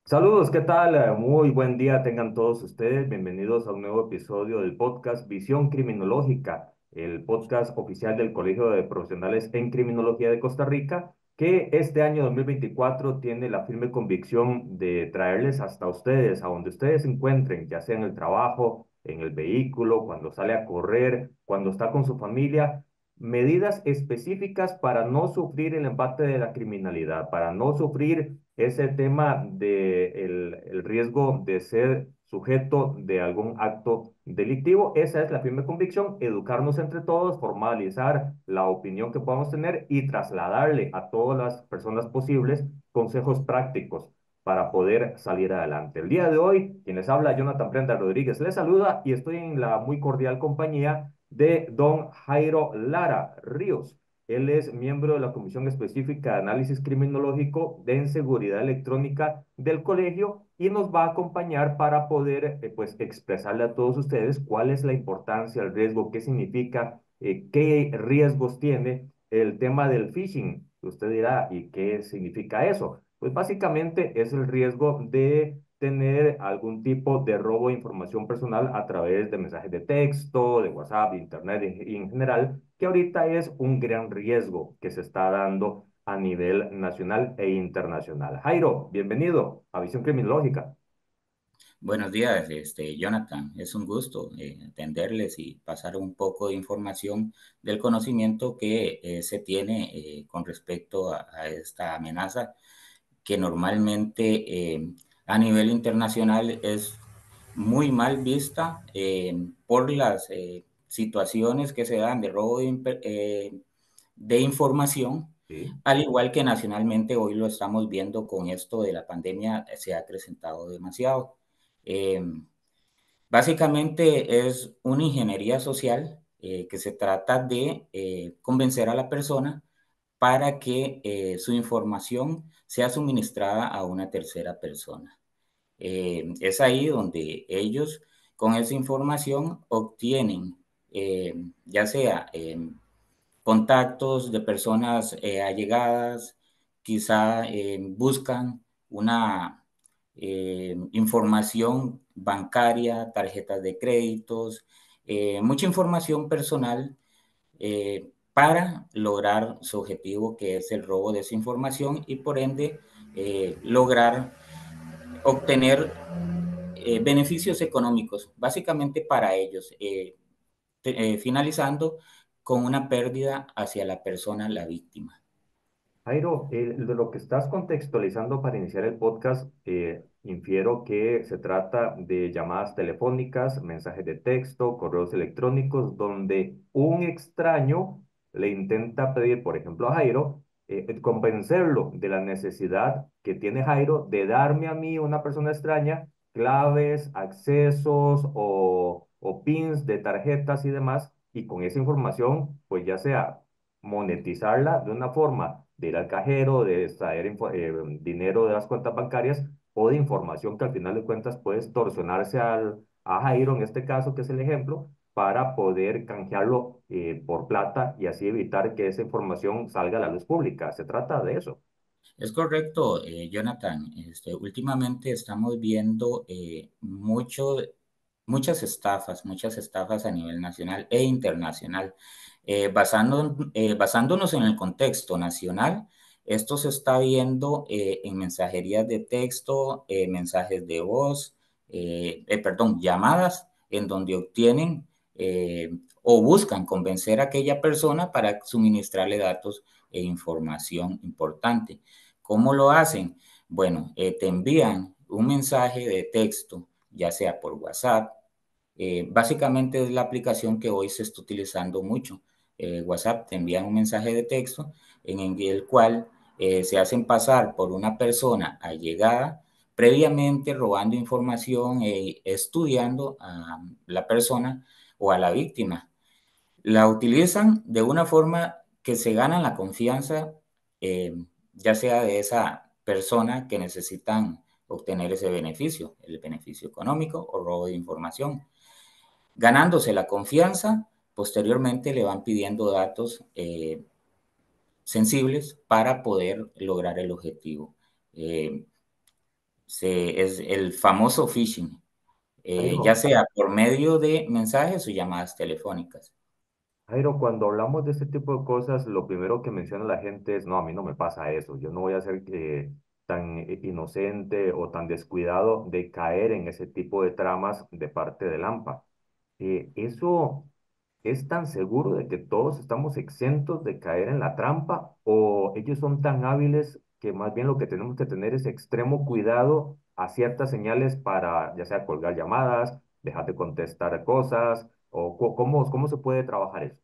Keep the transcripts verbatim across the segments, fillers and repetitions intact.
Saludos, ¿qué tal? Eh, Muy buen día tengan todos ustedes. Bienvenidos a un nuevo episodio del podcast Visión Criminológica, el podcast oficial del Colegio de Profesionales en Criminología de Costa Rica, que este año dos mil veinticuatro tiene la firme convicción de traerles hasta ustedes, a donde ustedes se encuentren, ya sea en el trabajo, en el vehículo, cuando sale a correr, cuando está con su familia, medidas específicas para no sufrir el embate de la criminalidad, para no sufrir ese tema de el, el riesgo de ser sujeto de algún acto delictivo. Esa es la firme convicción, educarnos entre todos, formalizar la opinión que podamos tener y trasladarle a todas las personas posibles consejos prácticos para poder salir adelante. El día de hoy, quien les habla, Jonathan Prenda Rodríguez, les saluda y estoy en la muy cordial compañía de don Jairo Lara Ríos. Él es miembro de la Comisión Específica de Análisis Criminológico de Seguridad Electrónica del colegio y nos va a acompañar para poder eh, pues expresarle a todos ustedes cuál es la importancia, el riesgo, qué significa, eh, qué riesgos tiene el tema del phishing. Usted dirá, ¿y qué significa eso? Pues básicamente es el riesgo de tener algún tipo de robo de información personal a través de mensajes de texto, de WhatsApp, de Internet en, en general, que ahorita es un gran riesgo que se está dando a nivel nacional e internacional. Jairo, bienvenido a Visión Criminológica. Buenos días, este, Jonathan. Es un gusto eh, atenderles y pasar un poco de información del conocimiento que eh, se tiene eh, con respecto a, a esta amenaza que normalmente eh, a nivel internacional es muy mal vista eh, por las eh, situaciones que se dan de robo de, eh, de información, Sí. al igual que nacionalmente hoy lo estamos viendo con esto de la pandemia, se ha acrecentado demasiado. Eh, Básicamente es una ingeniería social eh, que se trata de eh, convencer a la persona para que eh, su información sea suministrada a una tercera persona. Eh, es ahí donde ellos con esa información obtienen eh, ya sea eh, contactos de personas eh, allegadas, quizá eh, buscan una eh, información bancaria, tarjetas de créditos, eh, mucha información personal eh, para lograr su objetivo, que es el robo de esa información y por ende eh, lograr obtener eh, beneficios económicos, básicamente para ellos, eh, te- eh, finalizando con una pérdida hacia la persona, la víctima. Jairo, eh, de lo que estás contextualizando para iniciar el podcast, eh, infiero que se trata de llamadas telefónicas, mensajes de texto, correos electrónicos, donde un extraño le intenta pedir, por ejemplo, a Jairo, eh, convencerlo de la necesidad que tiene Jairo de darme a mí, una persona extraña, claves, accesos o, o pins de tarjetas y demás, y con esa información, pues ya sea monetizarla de una forma de ir al cajero, de extraer info- eh, dinero de las cuentas bancarias o de información que al final de cuentas puede extorsionarse al, a Jairo, en este caso, que es el ejemplo, para poder canjearlo eh, por plata y así evitar que esa información salga a la luz pública. Se trata de eso. Es correcto, eh, Jonathan. Este, últimamente estamos viendo eh, mucho, muchas estafas, muchas estafas a nivel nacional e internacional. Eh, basando, eh, basándonos en el contexto nacional, esto se está viendo eh, en mensajerías de texto, eh, mensajes de voz, eh, eh, perdón, llamadas en donde obtienen eh, o buscan convencer a aquella persona para suministrarle datos e información importante. ¿Cómo lo hacen? Bueno, eh, te envían un mensaje de texto, ya sea por WhatsApp. Eh, básicamente es la aplicación que hoy se está utilizando mucho. Eh, WhatsApp te envían un mensaje de texto en el cual eh, se hacen pasar por una persona allegada, previamente robando información e estudiando a la persona o a la víctima. La utilizan de una forma que se ganan la confianza, eh, ya sea de esa persona que necesitan obtener ese beneficio, el beneficio económico o robo de información. Ganándose la confianza, posteriormente le van pidiendo datos eh, sensibles para poder lograr el objetivo. Eh, Se, es el famoso phishing, eh, ya Jairo, sea por medio de mensajes o llamadas telefónicas. Jairo, cuando hablamos de este tipo de cosas, lo primero que menciona la gente es, no, a mí no me pasa eso, yo no voy a ser eh, tan eh, inocente o tan descuidado de caer en ese tipo de tramas de parte del AMPA. Eh, ¿eso es tan seguro de que todos estamos exentos de caer en la trampa o ellos son tan hábiles que más bien lo que tenemos que tener es extremo cuidado a ciertas señales para ya sea colgar llamadas, dejar de contestar cosas o co- cómo, cómo se puede trabajar eso?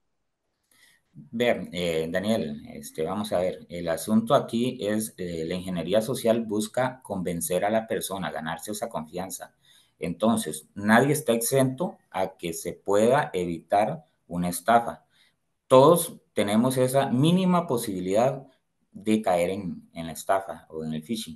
Ver, eh, Daniel, este, vamos a ver, el asunto aquí es eh, la ingeniería social busca convencer a la persona, ganarse esa confianza. Entonces, nadie está exento a que se pueda evitar una estafa. Todos tenemos esa mínima posibilidad de caer en, en la estafa o en el phishing.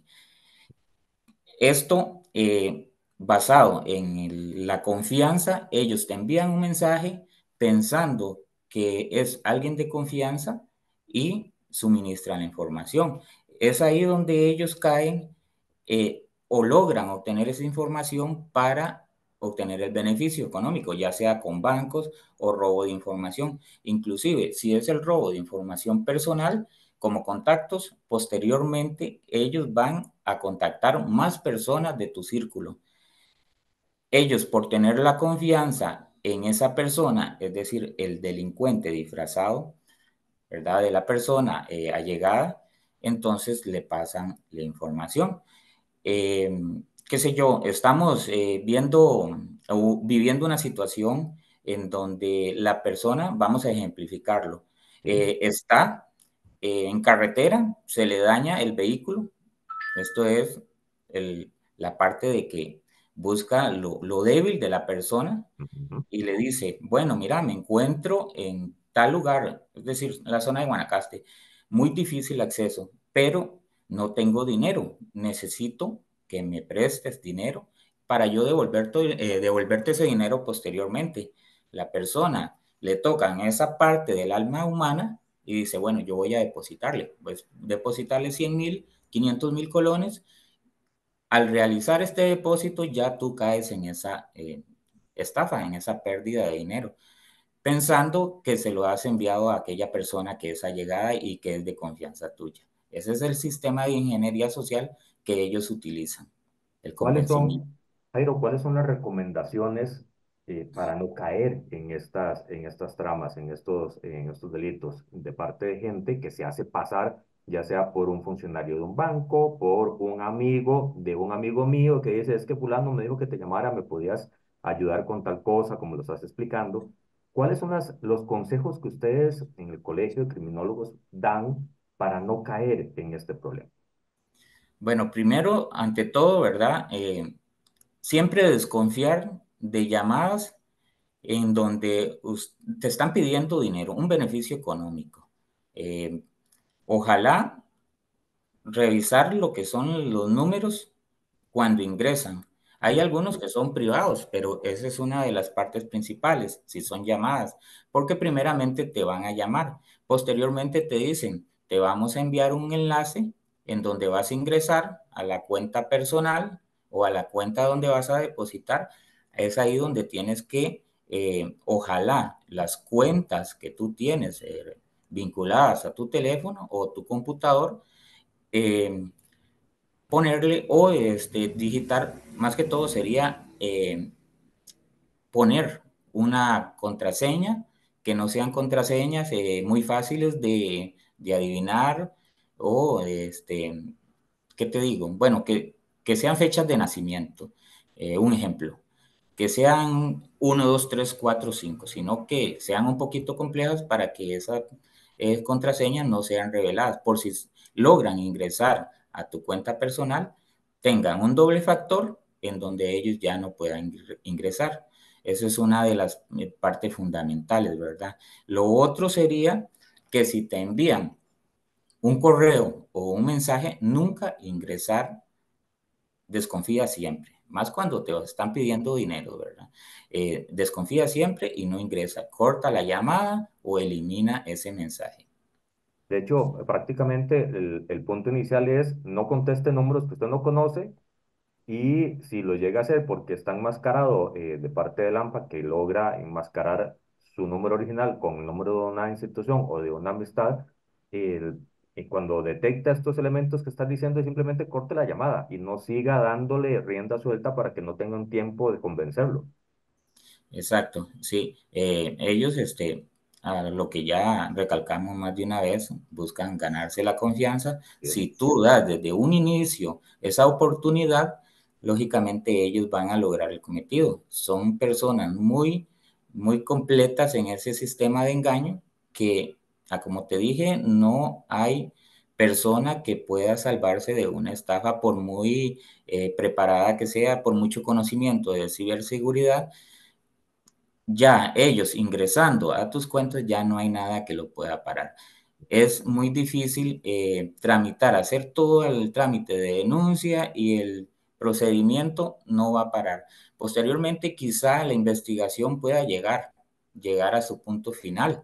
Esto, eh, basado en el- la confianza, ellos te envían un mensaje pensando que es alguien de confianza y suministran la información. Es ahí donde ellos caen eh, o logran obtener esa información para obtener el beneficio económico, ya sea con bancos o robo de información. Inclusive, si es el robo de información personal, como contactos, posteriormente ellos van a contactar más personas de tu círculo. Ellos, por tener la confianza en esa persona, es decir, el delincuente disfrazado, ¿verdad? De la persona eh, allegada, entonces le pasan la información. Eh, qué sé yo, estamos eh, viendo o viviendo una situación en donde la persona, vamos a ejemplificarlo, Sí. eh, está eh, en carretera, se le daña el vehículo. Esto es el, la parte de que busca lo, lo débil de la persona Ujú. y le dice, bueno, mira, me encuentro en tal lugar, es decir, en la zona de Guanacaste, muy difícil acceso, pero no tengo dinero, necesito que me prestes dinero para yo devolverte, eh, devolverte ese dinero posteriormente. La persona le toca en esa parte del alma humana y dice, bueno, yo voy a depositarle, pues depositarle cien mil, quinientos mil colones. Al realizar este depósito ya tú caes en esa eh, estafa, en esa pérdida de dinero, pensando que se lo has enviado a aquella persona que es allegada y que es de confianza tuya. Ese es el sistema de ingeniería social que ellos utilizan, el ¿Cuáles convencimiento. son, Jairo, cuáles son las recomendaciones eh, para no caer en estas, en estas tramas, en estos, en estos delitos de parte de gente que se hace pasar, ya sea por un funcionario de un banco, por un amigo de un amigo mío que dice, es que fulano me dijo que te llamara, me podías ayudar con tal cosa, como lo estás explicando? ¿Cuáles son las, los consejos que ustedes en el Colegio de Criminólogos dan para no caer en este problema? Bueno, primero, ante todo, ¿verdad? Eh, siempre desconfiar de llamadas en donde te están pidiendo dinero, un beneficio económico. Eh, ojalá revisar lo que son los números cuando ingresan. Hay Sí. algunos que son privados, pero esa es una de las partes principales, si son llamadas, porque primeramente te van a llamar, posteriormente te dicen, te vamos a enviar un enlace en donde vas a ingresar a la cuenta personal o a la cuenta donde vas a depositar. Es ahí donde tienes que, eh, ojalá, las cuentas que tú tienes eh, vinculadas a tu teléfono o tu computador, eh, ponerle o este, digitar, más que todo sería eh, poner una contraseña, que no sean contraseñas eh, muy fáciles de, de adivinar o, este, ¿qué te digo? Bueno, que, que sean fechas de nacimiento. Eh, un ejemplo, que sean uno dos tres cuatro cinco sino que sean un poquito complejas para que esas eh, contraseñas no sean reveladas. Por si logran ingresar a tu cuenta personal, tengan un doble factor en donde ellos ya no puedan ingresar. Esa es una de las eh, partes fundamentales, ¿verdad? Lo otro sería que si te envían un correo o un mensaje, nunca ingresar, desconfía siempre, más cuando te están pidiendo dinero, ¿verdad? Eh, desconfía siempre y no ingresa, corta la llamada o elimina ese mensaje. De hecho, prácticamente el, el punto inicial es no conteste números que usted no conoce Y si lo llega a hacer porque está enmascarado eh, de parte del AMPA, que logra enmascarar su número original con el número de una institución o de una amistad, el- y cuando detecta estos elementos que estás diciendo, simplemente corte la llamada y no siga dándole rienda suelta para que no tengan tiempo de convencerlo. Exacto, sí. Eh, ellos, este, a lo que ya recalcamos más de una vez, buscan ganarse la confianza. Bien. Si tú das desde un inicio esa oportunidad, lógicamente ellos van a lograr el cometido. Son personas muy, muy completas en ese sistema de engaño que, ah, como te dije, no hay persona que pueda salvarse de una estafa por muy eh, preparada que sea, por mucho conocimiento de ciberseguridad. Ya ellos ingresando a tus cuentas, ya no hay nada que lo pueda parar. Es muy difícil eh, tramitar, hacer todo el trámite de denuncia y el procedimiento no va a parar. Posteriormente, quizá la investigación pueda llegar, llegar a su punto final,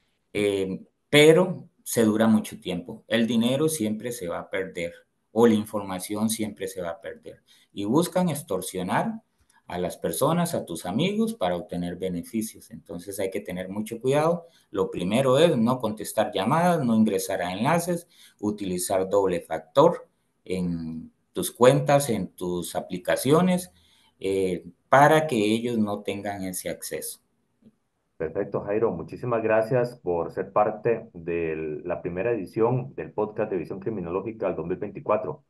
eh, pero se dura mucho tiempo. El dinero siempre se va a perder o la información siempre se va a perder. Y buscan extorsionar a las personas, a tus amigos, para obtener beneficios. Entonces hay que tener mucho cuidado. Lo primero es no contestar llamadas, no ingresar a enlaces, utilizar doble factor en tus cuentas, en tus aplicaciones, eh, para que ellos no tengan ese acceso. Perfecto, Jairo. Muchísimas gracias por ser parte de la primera edición del podcast de Visión Criminológica del dos mil veinticuatro.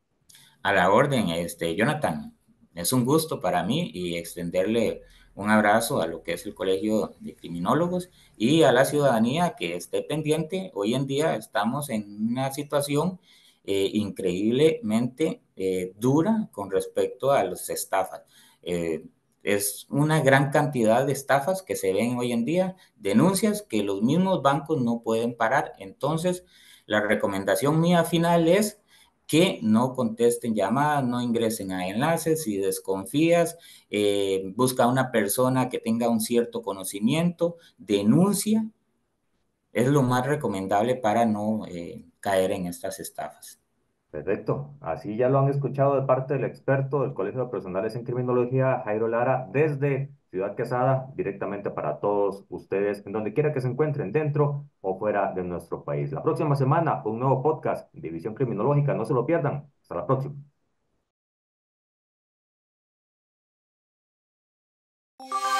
A la orden, este, Jonathan, es un gusto para mí y extenderle un abrazo a lo que es el Colegio de Criminólogos y a la ciudadanía que esté pendiente. Hoy en día estamos en una situación eh, increíblemente eh, dura con respecto a las estafas. Eh, es una gran cantidad de estafas que se ven hoy en día, denuncias que los mismos bancos no pueden parar. Entonces, la recomendación mía final es que no contesten llamadas, no ingresen a enlaces. Si desconfías, eh, busca a una persona que tenga un cierto conocimiento, denuncia, es lo más recomendable para no eh, caer en estas estafas. Perfecto. Así ya lo han escuchado de parte del experto del Colegio de Profesionales en Criminología, Jairo Lara, desde Ciudad Quesada, directamente para todos ustedes, en donde quiera que se encuentren, dentro o fuera de nuestro país. La próxima semana, un nuevo podcast de Visión Criminológica. No se lo pierdan. Hasta la próxima.